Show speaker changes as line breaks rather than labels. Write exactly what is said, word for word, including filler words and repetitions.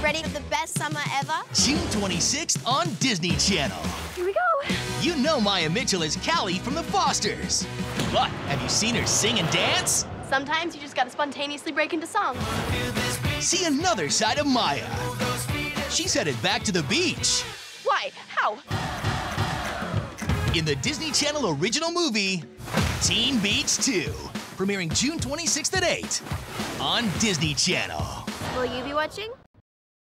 Ready for the best summer ever?
June twenty-sixth on Disney Channel.
Here we go.
You know Maia Mitchell is Callie from the Fosters. But have you seen her sing and dance?
Sometimes you just gotta spontaneously break into song.
See another side of Maia. She's headed back to the beach.
Why? How?
In the Disney Channel original movie, Teen Beach two, premiering June twenty-sixth at eight on Disney Channel.
Will you be watching?